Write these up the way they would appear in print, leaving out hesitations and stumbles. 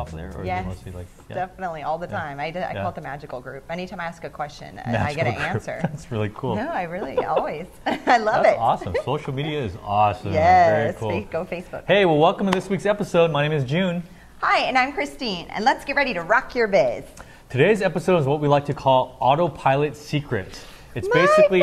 off of there? Or yes, is it mostly like, definitely, all the time. I call it the magical group. Anytime I ask a question, I get an answer. That's really cool. No, I really, always. I love That's it. awesome. Social media is awesome. Yes, Very cool. go Facebook. Hey, well, welcome to this week's episode. My name is June. Hi, and I'm Christine, and let's get ready to rock your biz. Today's episode is what we like to call autopilot secrets. It's basically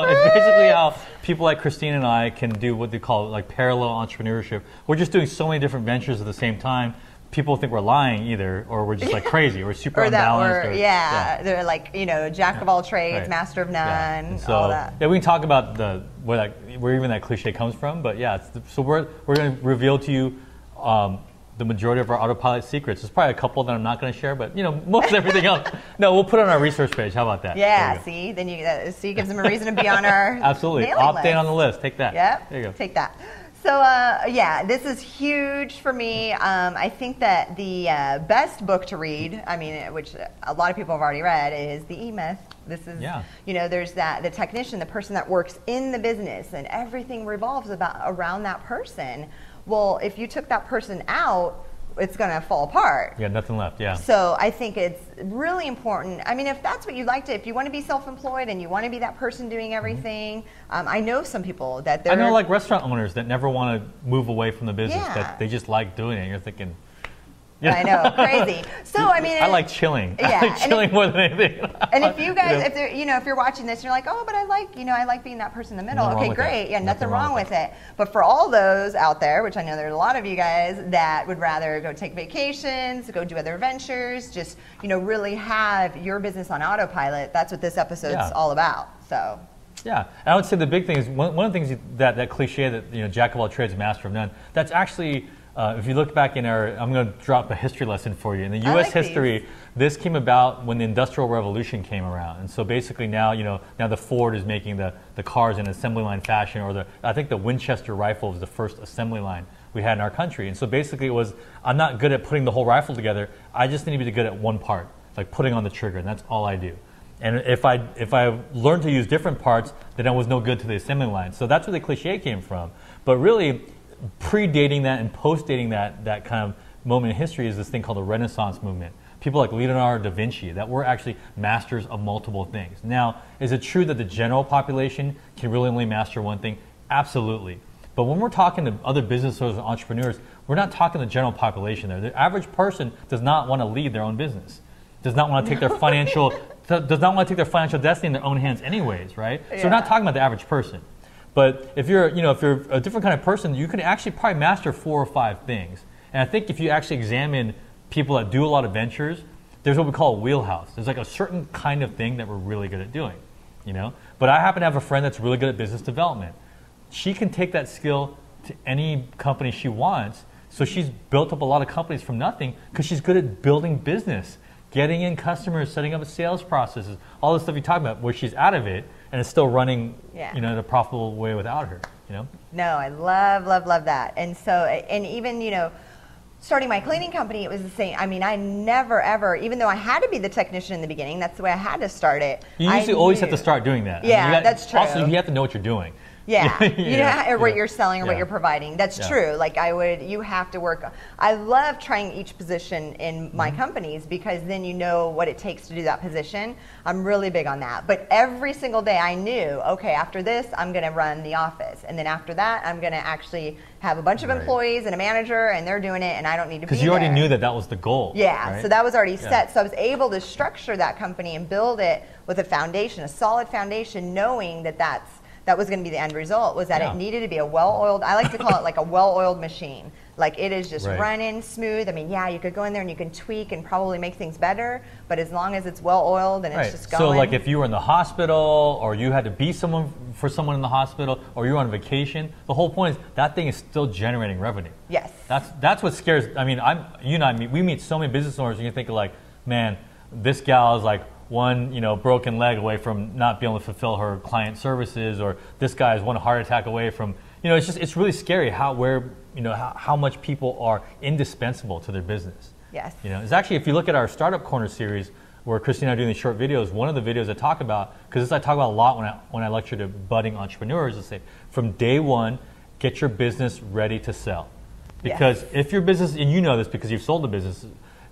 how people like Christine and I can do what they call like parallel entrepreneurship. We're just doing so many different ventures at the same time. People think we're lying either, or we're just like crazy, or super unbalanced. They're like, jack of all trades, master of none, so, all that. Yeah, we can talk about where even that cliche comes from, but yeah, so we're going to reveal to you the majority of our autopilot secrets. There's probably a couple that I'm not going to share, but most everything else. No, we'll put it on our research page. How about that? Yeah, see, then gives them a reason to be on our absolutely opt-in on the list. Take that. Yep. There you go. Take that. So this is huge for me. I think that the best book to read, which a lot of people have already read, is The E-Myth. This is, there's the technician, the person that works in the business, and everything revolves around that person. Well, if you took that person out, it's going to fall apart. Yeah, nothing left, yeah. So I think it's really important. If that's what you like to, if you want to be self-employed and you want to be that person doing everything, I know some people that I know like restaurant owners that never want to move away from the business, that they just like doing it. And you're thinking, I know, crazy. So I like chilling. Yeah, I like chilling more than anything. And if you guys, if you're watching this, you're like, oh, but I like being that person in the middle. Okay, great. Yeah, nothing wrong with it. But for all those out there, which I know there's a lot of you guys that would rather go take vacations, go do other ventures, just really have your business on autopilot. That's what this episode's all about. So. Yeah, and I would say the big thing is one of the things that cliche that jack of all trades, master of none. That's actually. If you look back in I'm going to drop a history lesson for you. In the U.S. history, this came about when the Industrial Revolution came around. And so basically now the Ford is making the cars in assembly line fashion, or I think the Winchester rifle was the first assembly line we had in our country. And so basically it was, I'm not good at putting the whole rifle together. I just need to be good at one part, like putting on the trigger, and that's all I do. And if I learned to use different parts, then I was no good to the assembly line. So that's where the cliche came from. But really, predating that and postdating that kind of moment in history is this thing called the Renaissance movement. People like Leonardo da Vinci that were actually masters of multiple things. Now, is it true that the general population can really only master one thing? Absolutely. But when we're talking to other business owners and entrepreneurs, we're not talking the general population there. The average person does not want to lead their own business, does not want to take their financial destiny in their own hands anyways, right? So we're not talking about the average person. But if you're a different kind of person, you can actually probably master 4 or 5 things. And I think if you actually examine people that do a lot of ventures, there's what we call a wheelhouse. There's like a certain kind of thing that we're really good at doing, But I happen to have a friend that's really good at business development. She can take that skill to any company she wants. So she's built up a lot of companies from nothing because she's good at building business, getting in customers, setting up sales processes, all the stuff you talk about, where she's out of it. And it's still running, in a profitable way without her, No, I love that. And so, and even, starting my cleaning company, it was the same. I never ever, even though I had to be the technician in the beginning, that's the way I had to start it. You usually always have to start doing that. Yeah, that's true. Also, you have to know what you're doing. Yeah, or what you're selling or what you're providing. That's true. Like you have to work. I love trying each position in my companies because then you know what it takes to do that position. I'm really big on that. But every single day I knew, okay, after this, I'm going to run the office. And then after that, I'm going to actually have a bunch of employees and a manager, and they're doing it, and I don't need to be there. Because you already knew that was the goal. Yeah, right? So that was already set. So I was able to structure that company and build it with a foundation, a solid foundation, knowing that was going to be the end result, was that it needed to be a well-oiled, I like to call it like a well-oiled machine. Like it is just running smooth. You could go in there and you can tweak and probably make things better, but as long as it's well-oiled and it's just going. So like if you were in the hospital or you had to be someone in the hospital or you're on vacation, the whole point is that thing is still generating revenue. Yes. That's what scares, we meet so many business owners and you think like, man, this gal is like one broken leg away from not being able to fulfill her client services, or this guy is one heart attack away from it's really scary how much people are indispensable to their business. Yes. It's actually, if you look at our Startup Corner series where Christine and I are doing these short videos, one of the videos I talk about, because this I talk about a lot when I lecture to budding entrepreneurs, is say from day one, get your business ready to sell. Because if your business, and you know this because you've sold a business,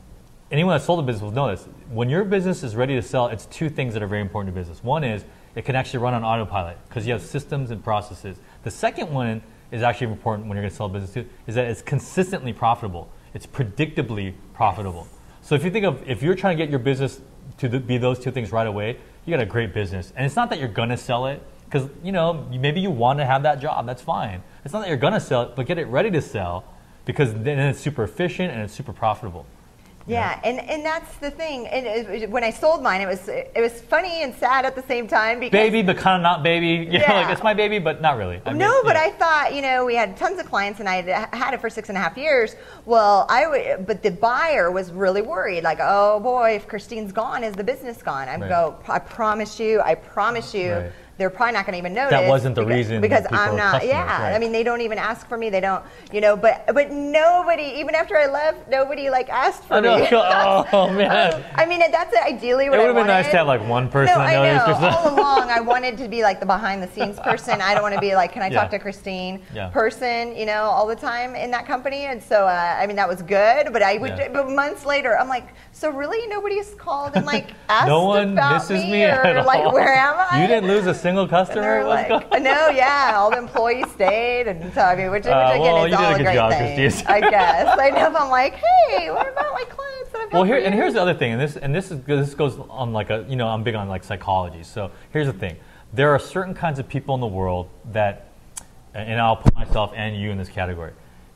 anyone that sold a business will know this. When your business is ready to sell, it's two things that are very important to business. One is it can actually run on autopilot because you have systems and processes. The second one is actually important when you're going to sell a business too, is that it's consistently profitable. It's predictably profitable. So if you think of, if you're trying to get your business to be those two things right away, you got a great business. And it's not that you're going to sell it because, you know, maybe you want to have that job. That's fine. It's not that you're going to sell it, but get it ready to sell because then it's super efficient and it's super profitable. Yeah, and that's the thing. And when I sold mine, it was funny and sad at the same time because baby, but kind of not baby. You know, like it's my baby, but not really. But I thought, you know, we had tons of clients, and I had it for 6.5 years. Well, but the buyer was really worried, like, oh boy, if Christine's gone, is the business gone? I promise you. Right. They're probably not going to even notice. That wasn't the reason. Because I'm not, I mean, they don't even ask for me. They don't, you know, but nobody, even after I left, nobody like asked for me. Oh, man. I mean, that's ideally what I wanted. It would have been nice to have like one person that noticed or something. All along, I wanted to be like the behind the scenes person. I don't want to be like, can I talk to Christine person, you know, all the time in that company. And so, I mean, that was good, but but months later, I'm like, so really nobody's called and like asked no one about misses me or at like, all. where am I? You didn't lose a single customer? Like, no, all the employees stayed, and so I mean, which again is all a great thing. I guess. I know. I'm like, hey, what about my clients that I've had? Well, here's the other thing, and this goes on like a, you know, I'm big on like psychology. So here's the thing: there are certain kinds of people in the world that, and I'll put myself and you in this category.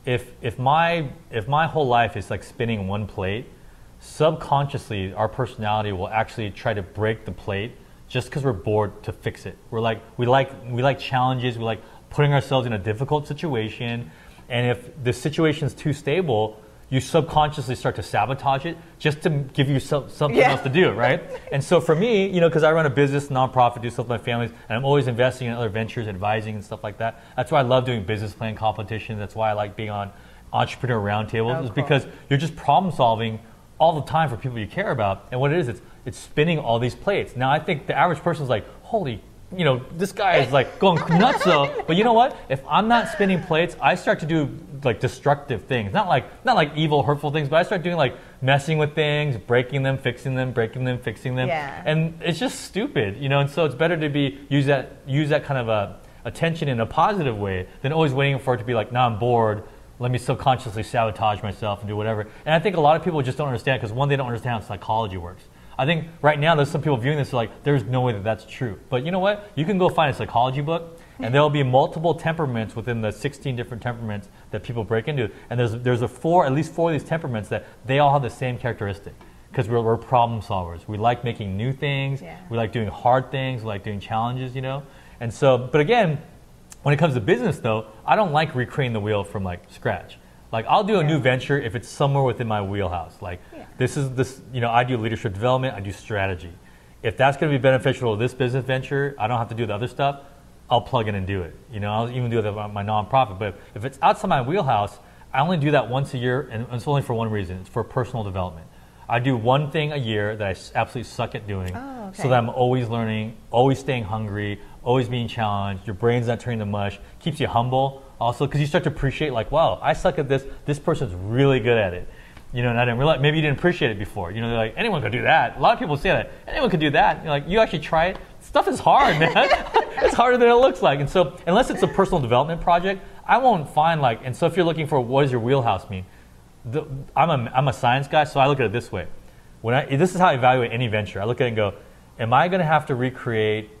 If my whole life is like spinning one plate, subconsciously our personality will actually try to break the plate just because we're bored to fix it. We like challenges. We like putting ourselves in a difficult situation. And if the situation is too stable, you subconsciously start to sabotage it just to give you something else to do, right? And so for me, you know, because I run a business, nonprofit, do stuff with my families, and I'm always investing in other ventures, advising and stuff like that. That's why I love doing business plan competitions. That's why I like being on entrepreneur roundtables, because you're just problem solving all the time for people you care about. And what it is, it's spinning all these plates. Now, I think the average person is like, holy, you know, this guy is like going nuts though. But you know what? If I'm not spinning plates, I start to do like destructive things. Not like evil, hurtful things, but I start doing like messing with things, breaking them, fixing them, breaking them, fixing them. Yeah. And it's just stupid, you know. And so it's better to use that kind of attention in a positive way than always waiting for it to be like, now I'm bored. Let me subconsciously sabotage myself and do whatever. And I think a lot of people just don't understand because, one, they don't understand how psychology works. I think right now there's some people viewing this like, there's no way that that's true. But you know what? You can go find a psychology book, and there'll be multiple temperaments within the 16 different temperaments that people break into. And there's at least four of these temperaments that they all have the same characteristic. Because we're problem solvers. We like making new things. Yeah. We like doing hard things. We like doing challenges, you know? And so, but again, when it comes to business though, I don't like recreating the wheel from like scratch. Like I'll do a new venture if it's somewhere within my wheelhouse. Like this, you know, I do leadership development, I do strategy. If that's going to be beneficial to this business venture, I don't have to do the other stuff. I'll plug in and do it. You know, I'll even do it with my nonprofit. But if it's outside my wheelhouse, I only do that once a year, and it's only for one reason. It's for personal development. I do one thing a year that I absolutely suck at doing, so that I'm always learning, always staying hungry, always being challenged. Your brain's not turning to mush. Keeps you humble. Also, because you start to appreciate, like, wow, I suck at this. This person's really good at it. You know, and I didn't realize, maybe you didn't appreciate it before. You know, they're like, anyone could do that. A lot of people say that. Anyone could do that. You're like, you actually try it. Stuff is hard, man. It's harder than it looks like. And so, unless it's a personal development project, I won't find like, and so if you're looking for what does your wheelhouse mean, I'm a science guy, so I look at it this way. This is how I evaluate any venture. I look at it and go, am I going to have to recreate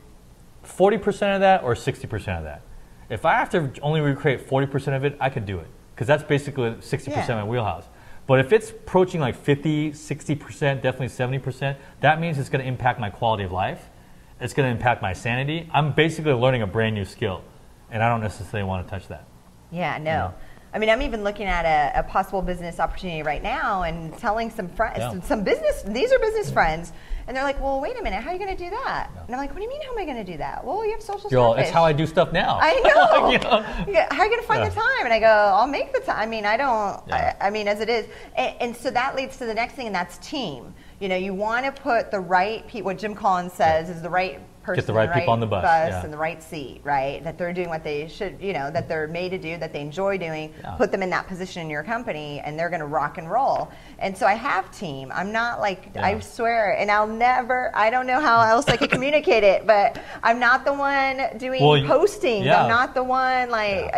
40% of that or 60% of that? If I have to only recreate 40% of it, I could do it. Because that's basically 60% of my wheelhouse. But if it's approaching like 50, 60%, definitely 70%, that means it's going to impact my quality of life. It's going to impact my sanity. I'm basically learning a brand new skill. And I don't necessarily want to touch that. Yeah, no. You know? I mean, I'm even looking at a possible business opportunity right now and telling some friends, these are business friends, and they're like, well, wait a minute, how are you going to do that? And I'm like, what do you mean, how am I going to do that? Well, you have social starfish. It's how I do stuff now. I know. You know? How are you going to find the time? And I go, I'll make the time. I mean, I don't, I mean, as it is. And so that leads to the next thing, and that's team. You know, you want to put the right people, what Jim Collins says is the right person, get the right people on the bus, in the right seat, right? That they're doing what they should, that they're made to do, that they enjoy doing. Put them in that position in your company, and they're going to rock and roll. And so I have team. I'm not like I swear, and I don't know how else I could communicate it, but I'm not the one doing postings. I'm not the one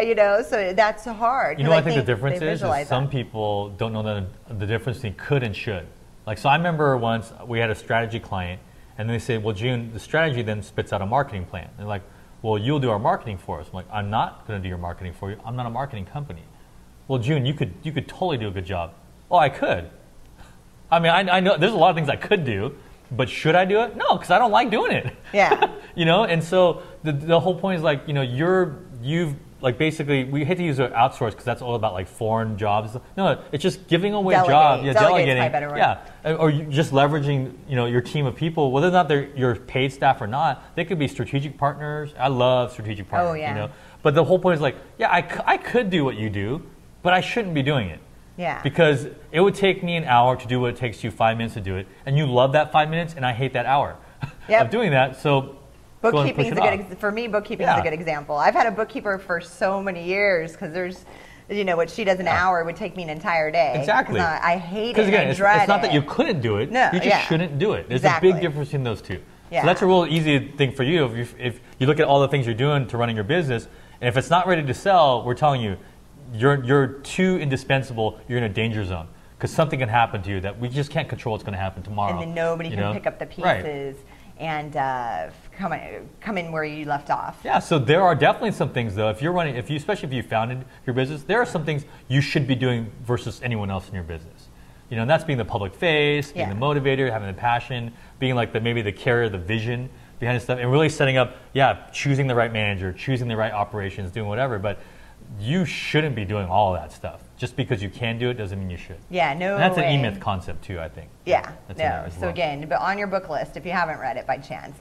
so that's hard. I think the difference is some people don't know the difference between could and should. Like, so I remember once we had a strategy client, and they say, well, June, the strategy then spits out a marketing plan. They're like, well, you'll do our marketing for us. I'm like, I'm not going to do your marketing for you. I'm not a marketing company. Well, June, you could totally do a good job. Oh, I could. I mean, I know there's a lot of things I could do, but should I do it? No, because I don't like doing it. Yeah. And so the whole point is like, you've like basically we hate to use outsource because that's all about like foreign jobs. No, it's just giving away jobs. Yeah, delegating. Yeah, or just leveraging your team of people, whether or not they're your paid staff or not. They could be strategic partners. I love strategic partners. Oh yeah. But the whole point is like, I could do what you do, but I shouldn't be doing it. Yeah. Because it would take me an hour to do what it takes you 5 minutes to do it, and you love that 5 minutes, and I hate that hour of doing that. So. Bookkeeping is for me. Bookkeeping is a good example. I've had a bookkeeper for so many years because there's, what she does an hour would take me an entire day. Exactly. I hate it. Because again, it's not that you couldn't do it. No, you just shouldn't do it. There's a big difference between those two. Yeah. So that's a real easy thing for you. If you look at all the things you're doing to running your business, and if it's not ready to sell, we're telling you, you're too indispensable. You're in a danger zone because something can happen to you that we just can't control what's going to happen tomorrow. And then nobody can pick up the pieces. Right. And come in where you left off. Yeah, so there are definitely some things though. Especially if you founded your business, there are some things you should be doing versus anyone else in your business. And that's being the public face, being the motivator, having the passion, being like maybe the carrier, the vision behind the stuff, and really setting up. Choosing the right manager, choosing the right operations, doing whatever. But you shouldn't be doing all of that stuff. Just because you can do it doesn't mean you should. Yeah, no. And that's an E-Myth concept too, I think. Yeah, So again, but on your book list, if you haven't read it by chance,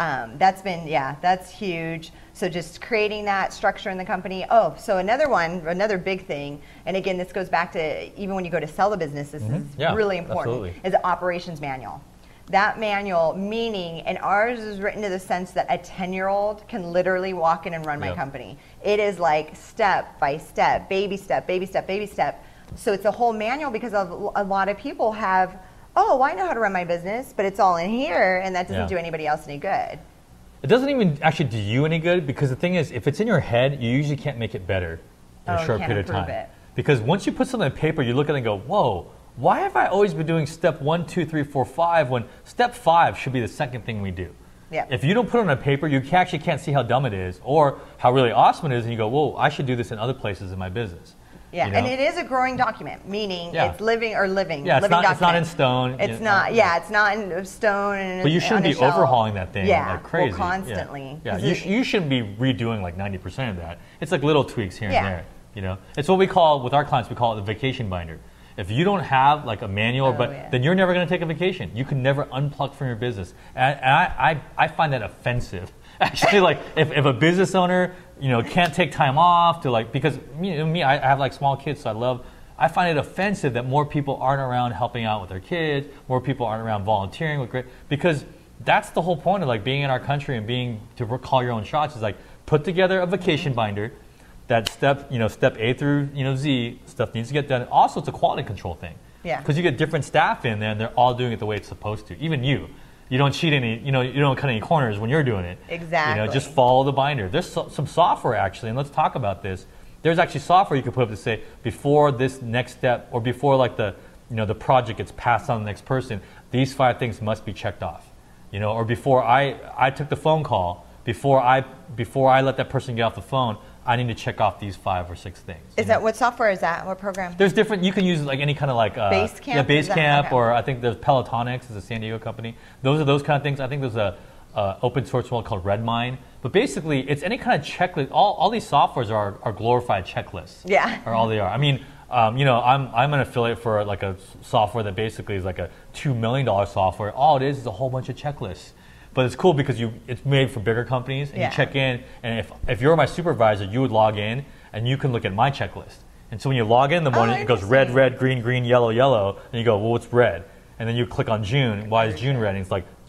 that's huge. So just creating that structure in the company. Oh, so another big thing, and again, this goes back to even when you go to sell the business, this is really important, is the operations manual. That manual, meaning, and ours is written to the sense that a 10-year-old can literally walk in and run my company. It is like step by step, baby step, baby step, baby step. So it's a whole manual because a lot of people have, I know how to run my business, but it's all in here, and that doesn't do anybody else any good. It doesn't even actually do you any good because the thing is, if it's in your head, you usually can't make it better in a short period of time. Because once you put something on paper, you look at it and go, whoa, why have I always been doing step 1, 2, 3, 4, 5 when step 5 should be the second thing we do? Yeah. If you don't put it on paper, you actually can't see how dumb it is or how really awesome it is, and you go, whoa, I should do this in other places in my business. Yeah, and it is a growing document, meaning it's living. Yeah, it's not in stone. It's not. Yeah, it's not in stone. But you shouldn't be overhauling that thing like crazy. Constantly. Yeah, you shouldn't be redoing like 90% of that. It's like little tweaks here and there. It's what we call with our clients. We call it the vacation binder. If you don't have like a manual, then you're never going to take a vacation. You can never unplug from your business. And I find that offensive. Actually, like if a business owner, can't take time off to because I have like small kids, so I find it offensive that more people aren't around helping out with their kids, more people aren't around volunteering because that's the whole point of like being in our country and to call your own shots is like put together a vacation binder. That step A through Z stuff needs to get done. Also, it's a quality control thing. Yeah. Because you get different staff in there, and they're all doing it the way it's supposed to. Even you don't cheat any. You don't cut any corners when you're doing it. Exactly. Just follow the binder. There's some software actually, and let's talk about this. There's actually software you can put up to say before this next step or before like the project gets passed on to the next person, these 5 things must be checked off. Or before I took the phone call, before I let that person get off the phone, I need to check off these 5 or 6 things. Is that what software is that? What program? There's different. You can use like any kind of like Basecamp. Yeah, Basecamp, or I think there's Pelotonics is a San Diego company. Those are those kind of things. I think there's a open source one called Redmine. But basically, it's any kind of checklist. All these softwares are glorified checklists. Yeah. Or all they are. I mean, I'm an affiliate for like a software that basically is like a $2 million software. All it is a whole bunch of checklists. But it's cool because it's made for bigger companies, and you check in, and if you're my supervisor, you would log in, and you can look at my checklist. And so when you log in the morning, it goes red, red, green, green, yellow, yellow, and you go, well, what's red? And then you click on June. Why is June red? And it's like,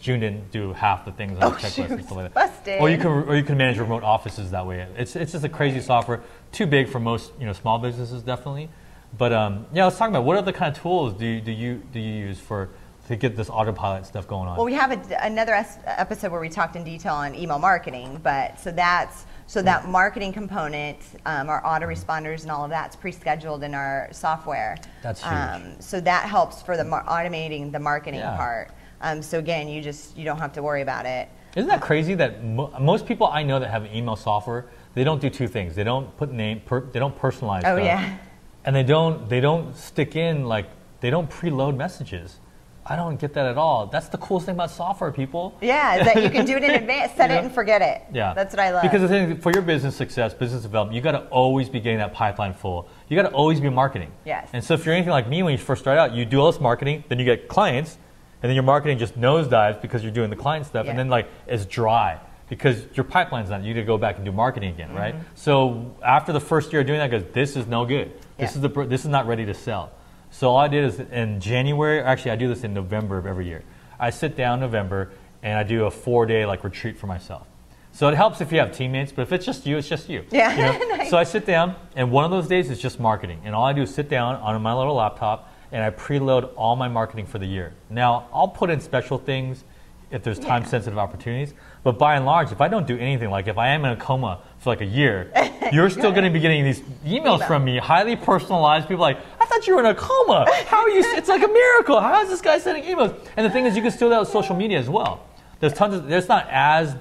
Joon didn't do half the things on the checklist and stuff like that. Busted. Or you can manage remote offices that way. It's just a crazy software. Too big for most small businesses, definitely. But yeah, let's talk about what other kind of tools do you use to get this autopilot stuff going on? Well, we have another episode where we talked in detail on email marketing, but so that marketing component, our autoresponders and all of that's pre-scheduled in our software. That's huge. So that helps for the automating the marketing part. So again, you don't have to worry about it. Isn't that crazy that most people I know that have email software, they don't do two things. They don't put they don't personalize stuff. Yeah. And they don't stick in, like, they don't preload messages. I don't get that at all. That's the coolest thing about software, people. Yeah, is that you can do it in advance, set it and forget it. Yeah. That's what I love. Because the thing, for your business success, business development, you got to always be getting that pipeline full. You got to always be marketing. Yes. And so if you're anything like me, when you first start out, you do all this marketing, then you get clients, and then your marketing just nosedives because you're doing the client stuff, and then like it's dry because your pipeline's not. You need to go back and do marketing again, right? So after the first year of doing that, goes, this is no good. This is not ready to sell. So all I did is in January, actually I do this in November of every year. I sit down in November and I do a 4-day like retreat for myself. So it helps if you have teammates, but if it's just you, it's just you. Yeah. Nice. So I sit down, and one of those days is just marketing. And all I do is sit down on my little laptop and I preload all my marketing for the year. Now, I'll put in special things if there's time-sensitive opportunities. But by and large, if I don't do anything, like if I am in a coma for like a year, you're still going to be getting these emails from me, highly personalized. People like, I thought you were in a coma. How are you? It's like a miracle. How is this guy sending emails? And the thing is, you can still do that with social media as well. There's tons of. It's not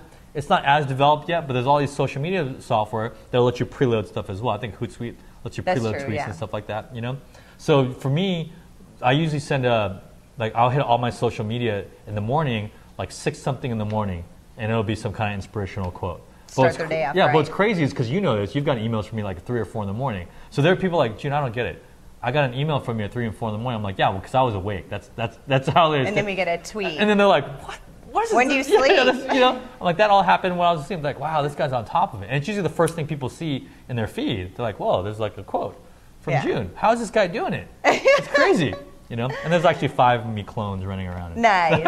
as developed yet, but there's all these social media software that'll let you preload stuff as well. I think Hootsuite lets you preload tweets and stuff like that. So for me, I usually send I'll hit all my social media in the morning, like 6-something in the morning, and it'll be some kind of inspirational quote. Start their day off. Yeah, right. but what's crazy is because you know this, you've gotten emails from me like 3 or 4 in the morning. So there are people like, Joon, I don't get it. I got an email from you at 3 and 4 in the morning. I'm like, yeah, well, because I was awake. That's how it is. And then we get a tweet. And then they're like, what? What is when do you sleep? I'm like, that all happened when I was asleep. Like, wow, this guy's on top of it. And it's usually the first thing people see in their feed. They're like, whoa, there's like a quote from Joon. How is this guy doing it? It's crazy. And there's actually 5 of me clones running around. Nice.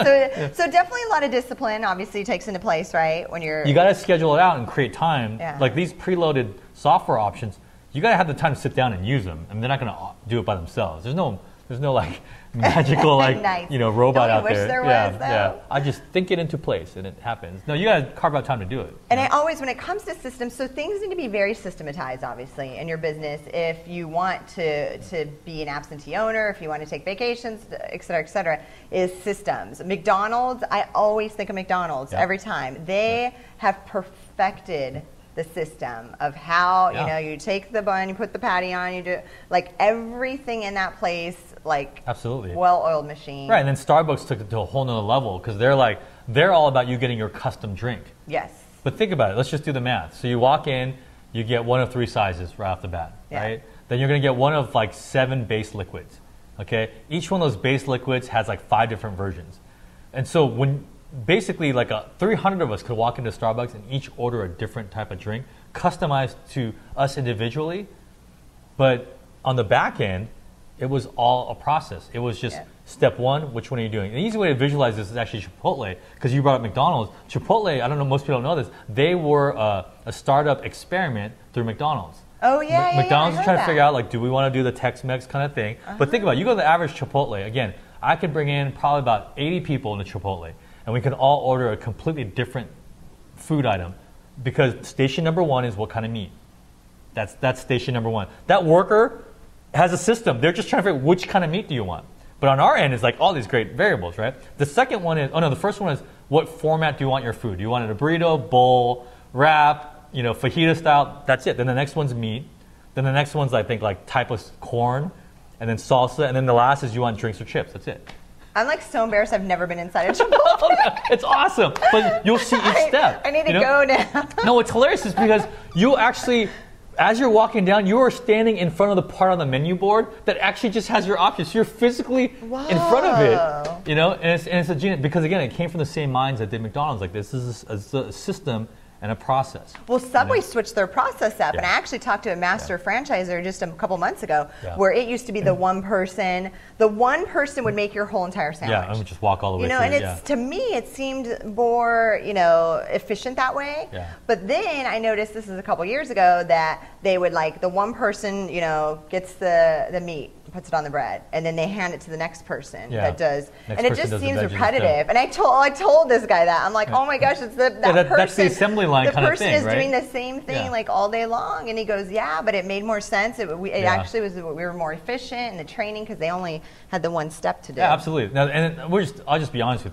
So definitely a lot of discipline obviously takes into place, right? When you got to schedule it out and create time. Like these preloaded software options, you got to have the time to sit down and use them. I mean, they're not going to do it by themselves. There's no like magical like robot out there. Yeah. I just think it into place and it happens. No, you got to carve out time to do it. And I always, when it comes to systems, so things need to be very systematized, obviously, in your business. If you want to be an absentee owner, if you want to take vacations, et cetera, is systems. McDonald's, I always think of McDonald's every time. They have perfected the system of how you take the bun, you put the patty on, you do like everything in that place, like absolutely well-oiled machine. Right, and then Starbucks took it to a whole nother level because they're all about you getting your custom drink. Yes. But think about it. Let's just do the math. So you walk in, you get one of 3 sizes right off the bat, right? Then you're going to get one of like 7 base liquids. Okay, each one of those base liquids has like 5 different versions, and so when basically, like 300 of us could walk into Starbucks and each order a different type of drink, customized to us individually. But on the back end, it was all a process. It was just step 1, which one are you doing? The easy way to visualize this is actually Chipotle, because you brought up McDonald's. Chipotle, I don't know, most people don't know this, they were a startup experiment through McDonald's. Oh, yeah, McDonald's was trying to figure out, like, do we want to do the Tex-Mex kind of thing? But think about it. You go to the average Chipotle. Again, I could bring in probably about 80 people in the Chipotle, and we could all order a completely different food item because station number 1 is what kind of meat. That's station number 1. That worker has a system. They're just trying to figure out which kind of meat do you want. But on our end, it's like all these great variables, right? The second one is, the first one is what format do you want your food? Do you want it a burrito, bowl, wrap, fajita style? That's it. Then the next one's meat. Then the next one's, I think, like type of corn, and then salsa. And then the last is you want drinks or chips. That's it. I'm like so embarrassed I've never been inside a Chipotle. It's awesome. But you'll see each step. I need to go now. No, what's hilarious is because you actually, as you're walking down, you are standing in front of the part on the menu board that actually just has your options. So you're physically in front of it, and it's a genius, because again, it came from the same minds that did McDonald's. Like, this is a system, and a process. Well, Subway switched their process up, and I actually talked to a master franchisor just a couple months ago, where it used to be the one person would make your whole entire sandwich. Yeah, and would just walk all the way through. And it's, to me, it seemed more, efficient that way. Yeah. But then I noticed, this is a couple years ago, that they would the one person, gets the meat, puts it on the bread, and then they hand it to the next person that does. And it just seems repetitive. And I told this guy that. I'm like, oh my gosh, it's that person. That's the assembly line kind of thing, The person is doing the same thing all day long. And he goes, yeah, but it made more sense. It actually was, we were more efficient in the training because they only had the one step to do. Yeah, absolutely. Now, and I'll just be honest with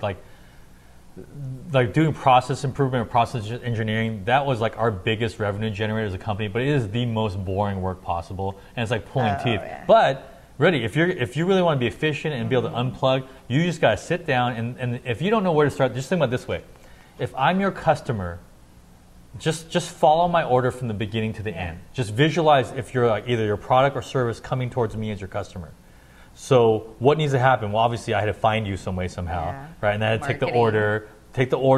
like doing process improvement or process engineering, that was like our biggest revenue generator as a company, but it is the most boring work possible. And it's like pulling teeth. Yeah. But really, if you really want to be efficient and be able to unplug, you just got to sit down, and if you don't know where to start, just think about it this way. If I'm your customer, just follow my order from the beginning to the end. Just visualize if you're either your product or service coming towards me as your customer. So what needs to happen? Well, obviously I had to find you some way, somehow, right? And I had to take the order. If the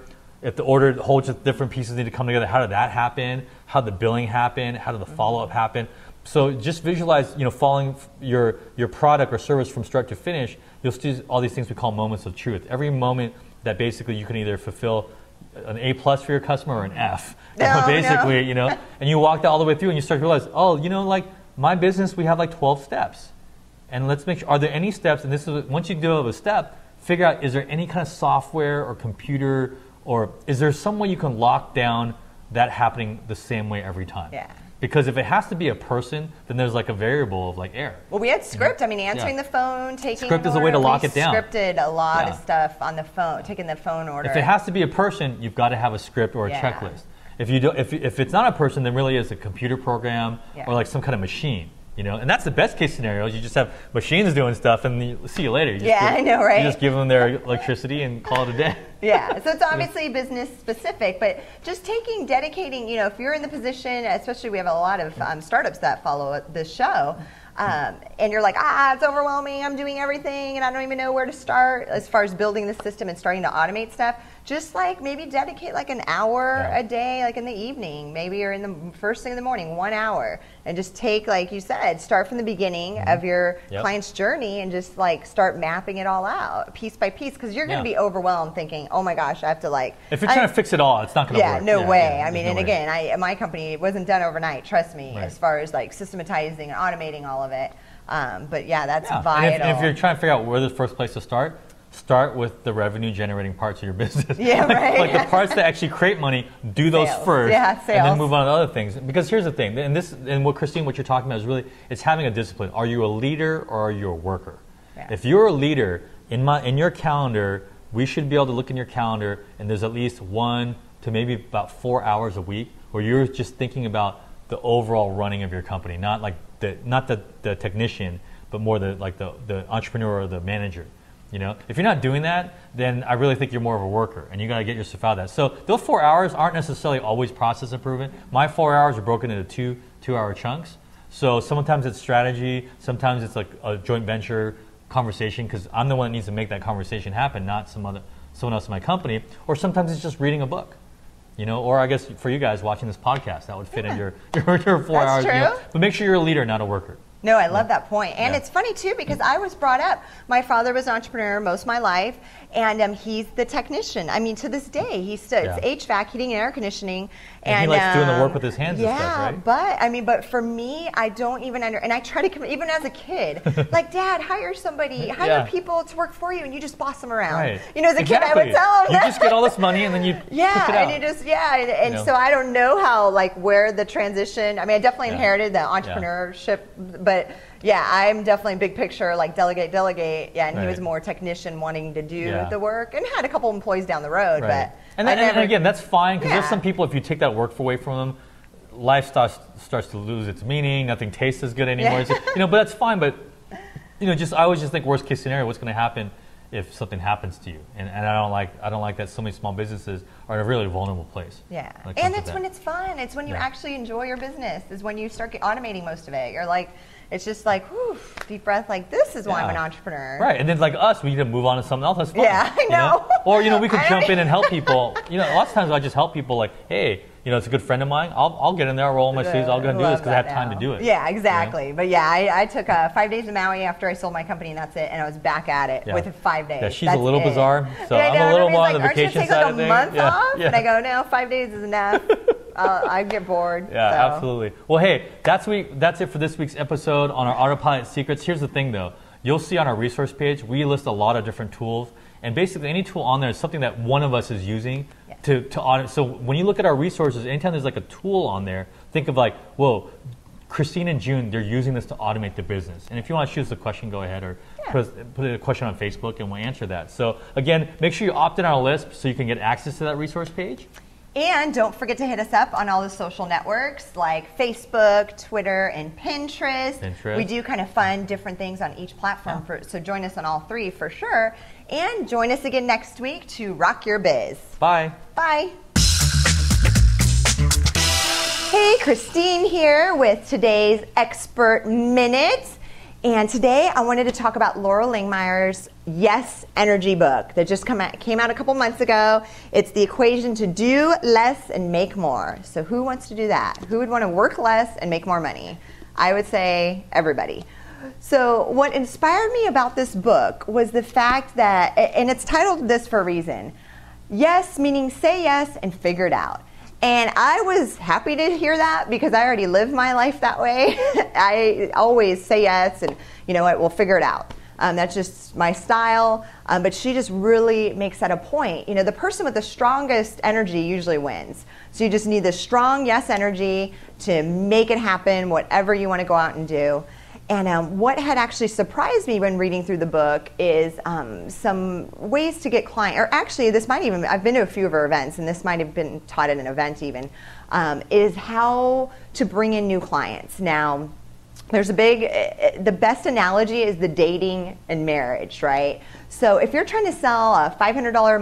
order, a whole just different pieces need to come together, how did that happen? How did the billing happen? How did the follow-up happen? So just visualize, following your product or service from start to finish. You'll see all these things we call moments of truth. Every moment that basically you can either fulfill an A+ for your customer or an F. Basically, and you walk that all the way through and you start to realize, like my business, we have like 12 steps. And let's make sure, are there any steps, and this is, once you develop a step, figure out, is there any kind of software or computer, or is there some way you can lock down that happening the same way every time? Yeah. Because if it has to be a person, then there's like a variable of like error. Well, we had script. I mean, answering the phone, taking script is a way to lock it down. We scripted a lot of stuff on the phone, taking the phone order. If it has to be a person, you've got to have a script or a checklist. If you do, if it's not a person, then really it's a computer program or like some kind of machine. And that's the best case scenario. Is you just have machines doing stuff, and you see you later. I know, right? You just give them their electricity and call it a day. Yeah, so it's obviously business specific, but just dedicating, if you're in the position, especially we have a lot of startups that follow this show, and you're like, it's overwhelming, I'm doing everything, and I don't even know where to start as far as building the system and starting to automate stuff. Just maybe dedicate an hour a day, in the evening, maybe, or in the first thing in the morning, 1 hour, and just take, like you said, start from the beginning of your client's journey and just start mapping it all out piece by piece, because you're going to be overwhelmed thinking, oh my gosh, I have to if you're trying to fix it all, it's not going to work. No way. I mean, and again, my company wasn't done overnight, trust me, as far as systematizing and automating all of it. But that's vital. And if you're trying to figure out where the first place to start with the revenue generating parts of your business. Yeah, right. Like the parts that actually create money, do those first, sales. And then move on to other things. Because here's the thing, and what Christine, what you're talking about is really, it's having a discipline. Are you a leader or are you a worker? Yeah. If you're a leader, in your calendar, we should be able to look in your calendar, and there's at least 1 to maybe about 4 hours a week where you're just thinking about the overall running of your company, not the technician, but more the entrepreneur or the manager. If you're not doing that, then I really think you're more of a worker, and you got to get yourself out of that. So those 4 hours aren't necessarily always process improvement. My 4 hours are broken into two-hour chunks. So sometimes it's strategy, sometimes it's like a joint venture conversation, because I'm the one that needs to make that conversation happen, not someone else in my company. Or sometimes it's just reading a book. Or I guess for you guys watching this podcast, that would fit in your 4 hours. True. But make sure you're a leader, not a worker. No, I love that point. And it's funny, too, because I was brought up, my father was an entrepreneur most of my life, and he's the technician. I mean, to this day, it's HVAC, heating and air conditioning. And he likes doing the work with his hands and stuff, right? But for me, I don't even and I try to, even as a kid, Dad, hire somebody, hire people to work for you, and you just boss them around. Right. As a kid, I would tell him that. You just get all this money, and then you push it out. And you just, and so I don't know how, where the transition, I mean, I definitely inherited the entrepreneurship, but I'm definitely big picture, delegate. And he was more technician wanting to do the work, and had a couple employees down the road. But and again, that's fine, because there's some people, if you take that work away from them, life starts to lose its meaning. Nothing tastes as good anymore. But that's fine. But I always just think worst case scenario, what's going to happen if something happens to you? And I don't like that so many small businesses are in a really vulnerable place. Yeah, and it's when it's fun. It's when you actually enjoy your business. Is when you start automating most of it. You're it's just like, whew, deep breath, like this is why I'm an entrepreneur. Right, and then like us, we need to move on to something else that's fun. Yeah, I know. Or, we could jump in and help people. Lots of times I just help people like, hey, it's a good friend of mine. I'll get in there, roll my sleeves, I'll go and do this because I have time to do it. Yeah, exactly. But yeah, I took 5 days in Maui after I sold my company, and that's it. And I was back at it with 5 days. Yeah, she's a little bizarre, so I'm a little more on the vacation side of things. Aren't you take like a month off? And I go, no, 5 days is enough. I get bored. Yeah, so. Absolutely. Well, hey, that's it for this week's episode on our Autopilot Secrets. Here's the thing, though. You'll see on our resource page, we list a lot of different tools. And basically, any tool on there is something that one of us is using to audit. So when you look at our resources, anytime there's like a tool on there, think of like, whoa, Christine and June, they're using this to automate the business. And if you want to choose the question, go ahead, or put a question on Facebook and we'll answer that. So again, make sure you opt in on our list so you can get access to that resource page. And don't forget to hit us up on all the social networks like Facebook, Twitter, and Pinterest. We do kind of fun different things on each platform, so join us on all three for sure. And join us again next week to rock your biz. Bye. Bye. Hey, Christine here with today's Expert Minute. And today I wanted to talk about Loral Langemeier's Yes Energy book that just came out a couple months ago. It's the equation to do less and make more. So who wants to do that? Who would want to work less and make more money? I would say everybody. So what inspired me about this book was the fact that, and it's titled this for a reason, yes meaning say yes and figure it out. And I was happy to hear that because I already live my life that way. I always say yes and you know what, we'll figure it out. That's just my style. But she just really makes that a point. The person with the strongest energy usually wins. So you just need the strong yes energy to make it happen, whatever you want to go out and do. And what had actually surprised me when reading through the book is some ways to get clients, or actually this might even, I've been to a few of her events and this might have been taught at an event even, is how to bring in new clients. Now, there's the best analogy is the dating and marriage, right? So if you're trying to sell a $500 a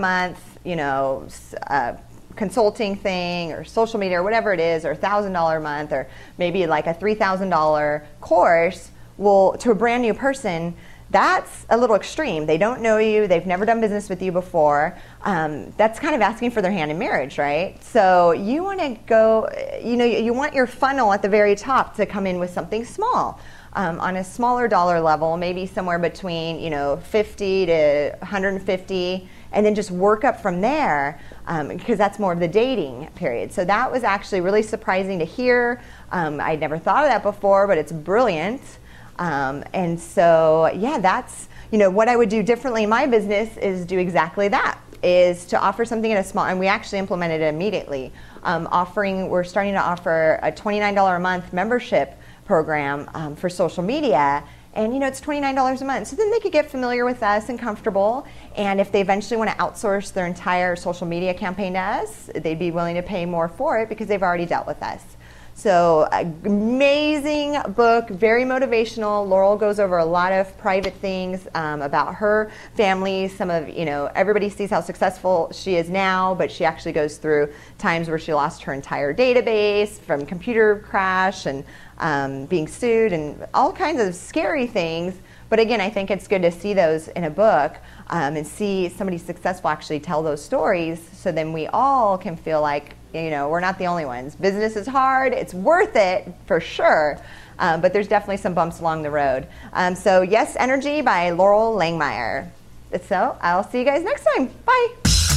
month, consulting thing or social media or whatever it is, or $1,000 a month, or maybe like a $3,000 course, well, to a brand new person, that's a little extreme. They don't know you. They've never done business with you before. That's kind of asking for their hand in marriage, right? So you want to go, you want your funnel at the very top to come in with something small. On a smaller dollar level, maybe somewhere between 50 to 150, and then just work up from there, because that's more of the dating period. So that was actually really surprising to hear. I'd never thought of that before, but it's brilliant. And so, yeah, that's, what I would do differently in my business is do exactly that, is to offer something in a small, and we actually implemented it immediately. We're starting to offer a $29 a month membership program for social media. And it's $29 a month. So then they could get familiar with us and comfortable. And if they eventually want to outsource their entire social media campaign to us, they'd be willing to pay more for it because they've already dealt with us. So amazing book, very motivational. Loral goes over a lot of private things about her family. Some of, everybody sees how successful she is now, but she actually goes through times where she lost her entire database from computer crash and being sued and all kinds of scary things. But again, I think it's good to see those in a book and see somebody successful actually tell those stories, so then we all can feel like, we're not the only ones. Business is hard. It's worth it for sure. But there's definitely some bumps along the road. So Yes Energy by Loral Langemeier. So I'll see you guys next time. Bye.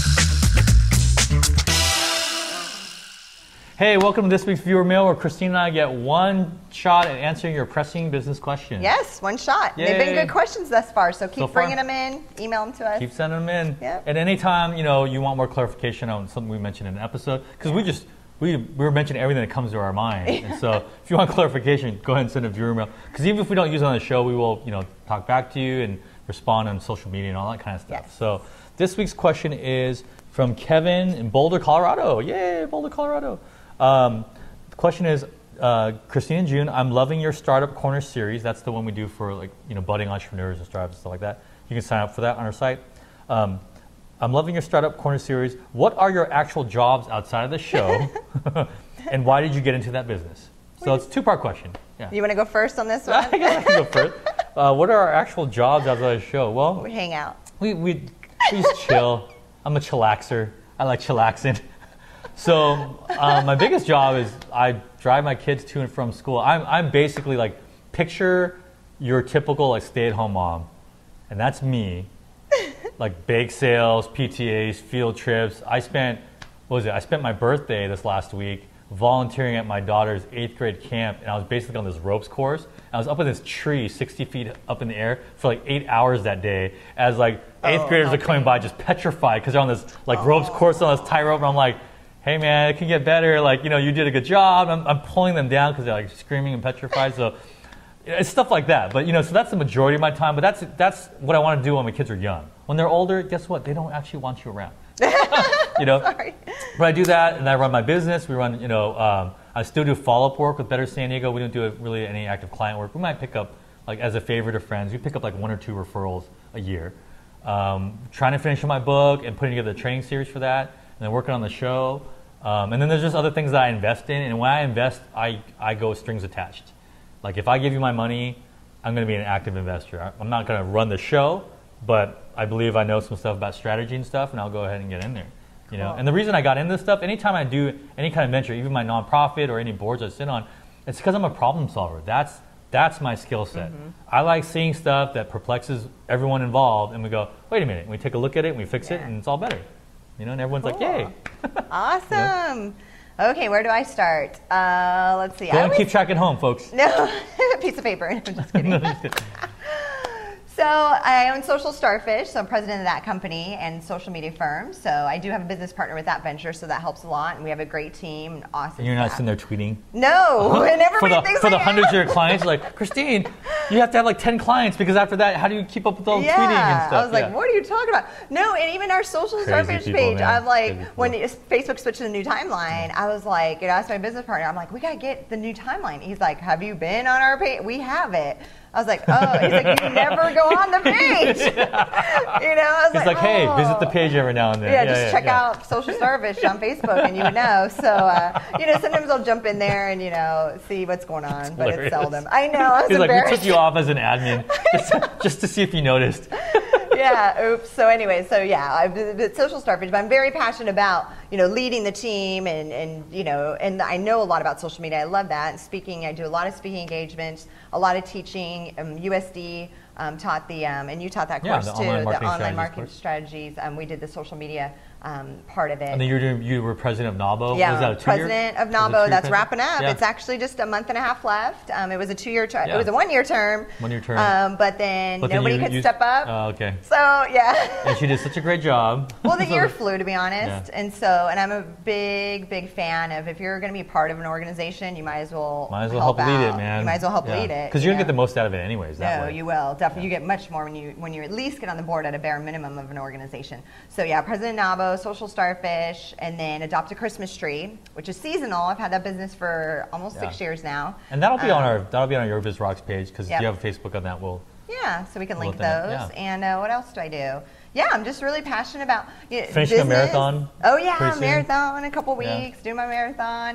Hey, welcome to this week's Viewer Mail, where Christine and I get one shot at answering your pressing business questions. Yes, one shot. Yay. They've been good questions thus far, so keep bringing them in, email them to us. Keep sending them in. Yep. And anytime, you want more clarification on something we mentioned in an episode, because we were mentioning everything that comes to our mind. And so if you want clarification, go ahead and send a Viewer Mail. Because even if we don't use it on the show, we will, talk back to you and respond on social media and all that kind of stuff. Yes. So this week's question is from Kevin in Boulder, Colorado. Yay, Boulder, Colorado. The question is, Christine and June, I'm loving your Startup Corner series. That's the one we do for budding entrepreneurs and startups and stuff like that. You can sign up for that on our site. I'm loving your Startup Corner series. What are your actual jobs outside of the show? And why did you get into that business? So it's a two-part question. Yeah. You want to go first on this one? I can go first. What are our actual jobs outside of the show? Well, we hang out. We just chill. I'm a chillaxer. I like chillaxing. So my biggest job is I drive my kids to and from school. I'm basically like, picture your typical like stay-at-home mom, and that's me. Like bake sales, PTAs, field trips. I spent my birthday this last week volunteering at my daughter's 8th grade camp, and I was basically on this ropes course. I was up in this tree 60 feet up in the air for like 8 hours that day as like 8th graders are coming by just petrified because they're on this like ropes course on this tightrope, and I'm like, hey man, it can get better, like, you know, you did a good job. I'm pulling them down because they're like screaming and petrified. So it's stuff like that. But you know, so that's the majority of my time, but that's what I want to do when my kids are young. When they're older, guess what? They don't actually want you around. You know, Sorry. But I do that, and I run my business. We run, you know, I still do follow-up work with Better San Diego. We don't do really any active client work. We might pick up, like as a favor to friends, we pick up like 1 or 2 referrals a year. Trying to finish my book and putting together a training series for that, and then working on the show. And then there's just other things that I invest in, and when I invest, I go strings attached. Like if I give you my money, I'm going to be an active investor. I'm not going to run the show, but I believe I know some stuff about strategy and stuff, and I'll go ahead and get in there. You know, and the reason I got into this stuff, anytime I do any kind of venture, even my nonprofit or any boards I sit on, it's because I'm a problem solver. That's my skill set. I like seeing stuff that perplexes everyone involved, and we go, wait a minute, and we take a look at it, and we fix it, and it's all better. You know, and everyone's like, yay. Awesome. You know? Okay, where do I start? Let's see. Don't keep track at home, folks. No, piece of paper. I'm just kidding. No, just kidding. So I own Social Starfish, so I'm president of that company and social media firm. So I do have a business partner with that venture, so that helps a lot. And we have a great team and awesome And you're not staff. sitting there tweeting? No, and everybody thinks for the I am. hundreds of your clients, like, Christine, you have to have like 10 clients, because after that, how do you keep up with all the tweeting and stuff? I was like, what are you talking about? No, and even our Social Starfish page, man. I'm like, when Facebook switched to the new timeline, I was like, and I asked my business partner, I'm like, we got to get the new timeline. He's like, have you been on our page? We have it. I was like, oh, he's like, you never go on the page. You know, I was He's like, hey, visit the page every now and then. Yeah, just check out Social Starfish on Facebook and you would know. So, you know, sometimes I'll jump in there and, you know, see what's going on, but it's seldom. I know, I was He's embarrassed. like, we took you off as an admin just to see if you noticed. Yeah, oops. So anyway, so yeah, I've Social Starfish, but I'm very passionate about, you know, leading the team and you know, and I know a lot about social media. I love that. And speaking, I do a lot of speaking engagements, a lot of teaching. USD taught the, and you taught that course too, the online marketing strategies. We did the social media part of it. And then you were president of NABO? Yeah, was that a 2 president of NABO. That's wrapping up. Yeah. It's actually just a month and a half left. It was a 2-year term. It was a 1-year term. 1-year term. But then nobody could step up. Oh, okay. So yeah. And she did such a great job. Well, the year flew, to be honest. Yeah. And I'm a big fan of, if you're going to be part of an organization, you might as well help lead it, man. You might as well help lead it. Because you're going to get the most out of it anyways. That way. You will. Definitely. You get much more when you at least get on the board at a bare minimum of an organization. So yeah, President NABO, Social Starfish, and then Adopt a Christmas Tree, which is seasonal. I've had that business for almost 6 years now. And that'll be on our Your Biz Rocks page, because if you have a Facebook on that, yeah, so we can link those. Yeah. And what else do I do? Yeah, I'm just really passionate about finishing business. A marathon. Oh yeah, marathon in a couple weeks. Do my marathon.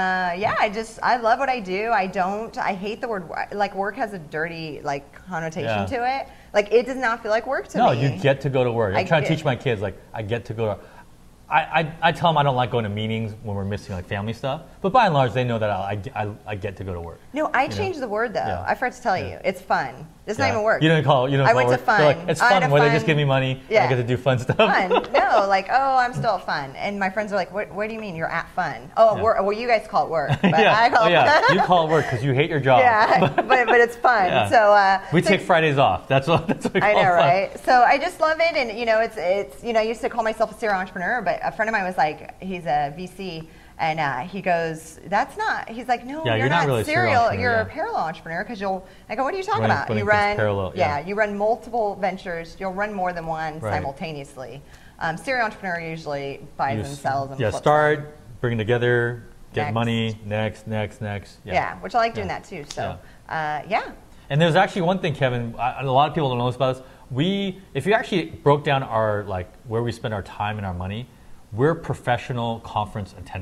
I love what I do. I hate the word, like, work has a dirty, like, connotation to it. Like, it does not feel like work to me. No, you get to go to work. I'm trying to teach my kids, like, I get to go to I tell them I don't like going to meetings when we're missing like family stuff, but by and large they know that I get to go to work. No, I changed the word though. Yeah. I forgot to tell you, it's fun. It's not even work. You don't call it. I went to fun. Like, it's fun where they just give me money. Yeah. And I get to do fun stuff. Fun. No, like, oh, I'm still at fun, and my friends are like, what do you mean you're at fun? Oh, well, you guys call it work, but I call it fun. You call it work because you hate your job. Yeah, but it's fun. Yeah. So we take Fridays off. That's what we call I know, fun. right? So I just love it, and it's I used to call myself a serial entrepreneur, but a friend of mine was like, he's a VC, and he goes, that's not, he's like, no, you're not really serial, you're a parallel entrepreneur, because I go, what are you talking about? You run, you run multiple ventures, you'll run more than one simultaneously. Serial entrepreneur usually buys and sells and flips start, bring them get money, next. Yeah, which I like doing that too, so And there's actually one thing, Kevin, a lot of people don't know this about us. If you actually broke down our, like, where we spend our time and our money, we're professional conference attenders.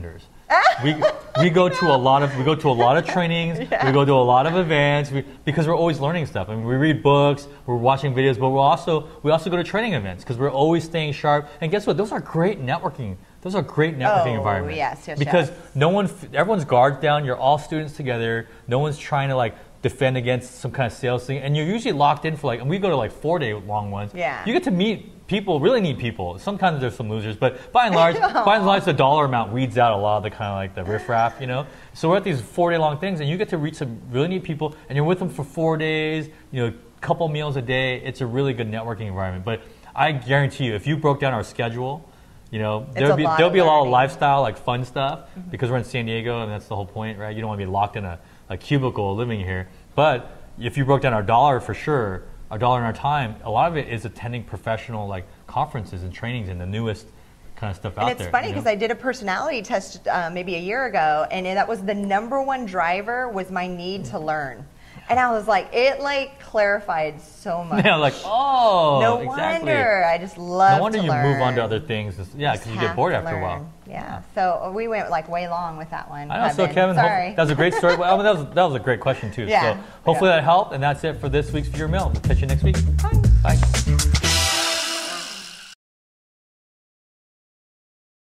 We go to a lot of trainings. Yeah. We go to a lot of events because we're always learning stuff. I mean, we read books, we're watching videos, but we also go to training events because we're always staying sharp. And guess what? Those are great networking. Those are great networking environments. Yes, because everyone's guards down. You're all students together. No one's trying to like defend against some kind of sales thing, and you're usually locked in for and we go to like 4-day long ones. Yeah. You get to meet people, really neat people. Sometimes there's some losers, but by and large, the dollar amount weeds out a lot of the kind of like the riffraff, So we're at these 4-day long things, and you get to reach some really neat people, and you're with them for 4 days, couple meals a day. It's a really good networking environment. But I guarantee you, if you broke down our schedule, there'll be a lot of lifestyle, like fun stuff, because we're in San Diego, and that's the whole point, right? You don't want to be locked in a cubicle living here. But if you broke down our dollar for sure, our dollar and our time, a lot of it is attending professional like conferences and trainings and the newest kind of stuff out there. And it's funny because I did a personality test maybe a year ago, and that was the #1 driver was my need to learn. And I was like, it clarified so much. Yeah, no exactly. wonder. I just love to learn. No wonder you move on to other things. Yeah, because you get bored after a while. Yeah. So we went way long with that one. I know. So Kevin, sorry. That was a great story. Well, that was a great question too. Yeah. So hopefully that helped. And that's it for this week's Viewer Mail. We'll catch you next week. Bye.